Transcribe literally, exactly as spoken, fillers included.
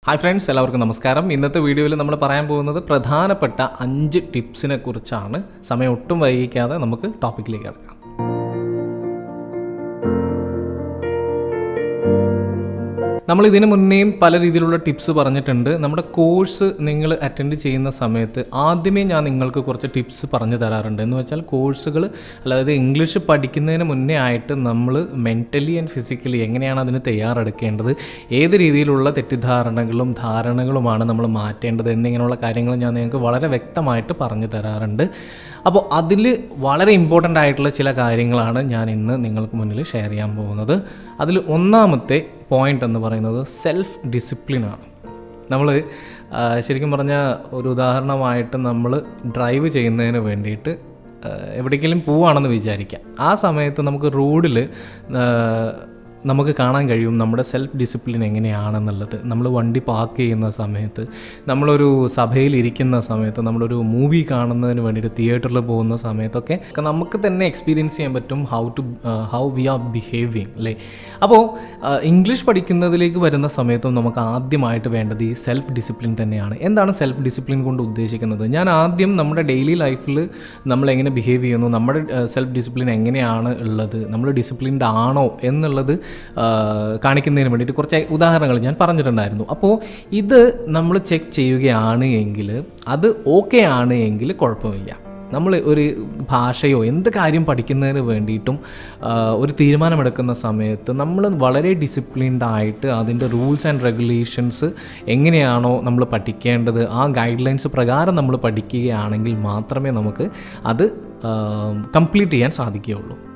Hi friends, എല്ലാവർക്കും നമസ്കാരം. ഇന്നത്തെ വീഡിയോയിൽ നമ്മൾ പറയാൻ പോകുന്നത് പ്രധാനപ്പെട്ട അഞ്ച് ടിപ്സിനെ കുറിച്ചാണ്. സമയം ഒട്ടും വൈകിക്കാതെ നമുക്ക് ടോപ്പിക്കിലേക്ക് കടക്കാം. നമ്മൾ ഇതിനു മുന്നേയും പല രീതിയിലുള്ള ടിപ്സ് പറഞ്ഞിട്ടുണ്ട്. നമ്മുടെ കോഴ്സ് നിങ്ങൾ അറ്റൻഡ് ചെയ്യുന്ന സമയത്ത് ആദ്യമേ ഞാൻ നിങ്ങൾക്ക് കുറച്ച് ടിപ്സ് പറഞ്ഞു തരാറുണ്ട്. എന്ന് വെച്ചാൽ കോഴ്സുകൾ അതായത് ഇംഗ്ലീഷ് പഠിക്കുന്നതിന് മുന്നേ ആയിട്ട് നമ്മൾ മെൻ്റലി ആൻഡ് ഫിസിക്കലി എങ്ങനെയാണ് അതിന് തയ്യാറെടുക്കേണ്ടത്, ഏത് രീതിയിലുള്ള തെറ്റിദ്ധാരണകളും ധാരണകളുമാണ് നമ്മൾ മാറ്റേണ്ടത് എന്നിങ്ങനെയുള്ള കാര്യങ്ങൾ ഞാൻ നിങ്ങൾക്ക് വളരെ വ്യക്തമായിട്ട് പറഞ്ഞു തരാറുണ്ട്. അപ്പോൾ അതിൽ വളരെ ഇമ്പോർട്ടൻ്റ് ആയിട്ടുള്ള ചില കാര്യങ്ങളാണ് ഞാൻ ഇന്ന് നിങ്ങൾക്ക് മുന്നിൽ ഷെയർ ചെയ്യാൻ പോകുന്നത്. അതിൽ ഒന്നാമത്തെ പോയിൻ്റ് എന്ന് പറയുന്നത് സെൽഫ് ഡിസിപ്ലിനാണ്. നമ്മൾ ശരിക്കും പറഞ്ഞാൽ ഒരു ഉദാഹരണമായിട്ട് നമ്മൾ ഡ്രൈവ് ചെയ്യുന്നതിന് വേണ്ടിയിട്ട് എവിടേക്കെങ്കിലും പോവുകയാണെന്ന് വിചാരിക്കാം. ആ സമയത്ത് നമുക്ക് റോഡിൽ നമുക്ക് കാണാൻ കഴിയും നമ്മുടെ സെൽഫ് ഡിസിപ്ലിൻ എങ്ങനെയാണെന്നുള്ളത്. നമ്മൾ വണ്ടി പാർക്ക് ചെയ്യുന്ന സമയത്ത്, നമ്മളൊരു സഭയിലിരിക്കുന്ന സമയത്ത്, നമ്മളൊരു മൂവി കാണുന്നതിന് വേണ്ടിയിട്ട് തിയേറ്ററിൽ പോകുന്ന സമയത്തൊക്കെ നമുക്ക് തന്നെ എക്സ്പീരിയൻസ് ചെയ്യാൻ പറ്റും how to how we are behaving അല്ലേ. അപ്പോൾ ഇംഗ്ലീഷ് പഠിക്കുന്നതിലേക്ക് വരുന്ന സമയത്തും നമുക്ക് ആദ്യമായിട്ട് വേണ്ടത് ഈ സെൽഫ് ഡിസിപ്ലിൻ തന്നെയാണ്. എന്താണ് സെൽഫ് ഡിസിപ്ലിൻ കൊണ്ട് ഉദ്ദേശിക്കുന്നത്? ഞാൻ ആദ്യം നമ്മുടെ ഡെയിലി ലൈഫിൽ നമ്മൾ എങ്ങനെ ബിഹേവ് ചെയ്യുന്നു, നമ്മുടെ സെൽഫ് ഡിസിപ്ലിൻ എങ്ങനെയാണ് ഉള്ളത്, നമ്മൾ ഡിസിപ്ലിൻഡ് ആണോ എന്നുള്ളത് കാണിക്കുന്നതിന് വേണ്ടിയിട്ട് കുറച്ച് ഉദാഹരണങ്ങൾ ഞാൻ പറഞ്ഞിട്ടുണ്ടായിരുന്നു. അപ്പോൾ ഇത് നമ്മൾ ചെക്ക് ചെയ്യുകയാണ് എങ്കിൽ, അത് ഓക്കെ ആണ് എങ്കിൽ കുഴപ്പമില്ല. നമ്മൾ ഒരു ഭാഷയോ എന്ത് കാര്യം പഠിക്കുന്നതിന് വേണ്ടിയിട്ടും ഒരു തീരുമാനമെടുക്കുന്ന സമയത്ത് നമ്മൾ വളരെ ഡിസിപ്ലിൻഡ് ആയിട്ട് അതിൻ്റെ റൂൾസ് ആൻഡ് റെഗുലേഷൻസ് എങ്ങനെയാണോ നമ്മൾ പഠിക്കേണ്ടത് ആ ഗൈഡ് ലൈൻസ് പ്രകാരം നമ്മൾ പഠിക്കുകയാണെങ്കിൽ മാത്രമേ നമുക്ക് അത് കംപ്ലീറ്റ് ചെയ്യാൻ സാധിക്കുകയുള്ളൂ.